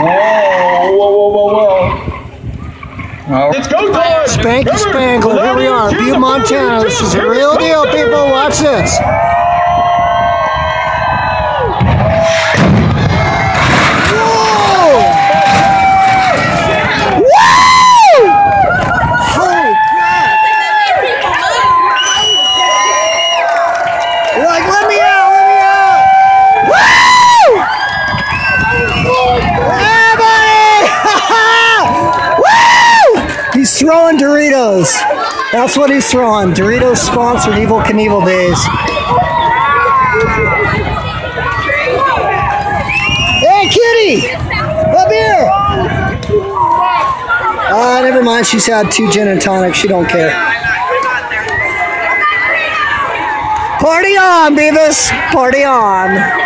Let's go time! Spanky Spangler, here we are, Butte, Montana. This is a real deal, people. Watch this. He's throwing Doritos. That's what he's throwing. Doritos sponsored Evel Knievel days. Hey, kitty! Up here! Never mind. She's had 2 gin and tonic. She don't care. Party on, Beavis! Party on!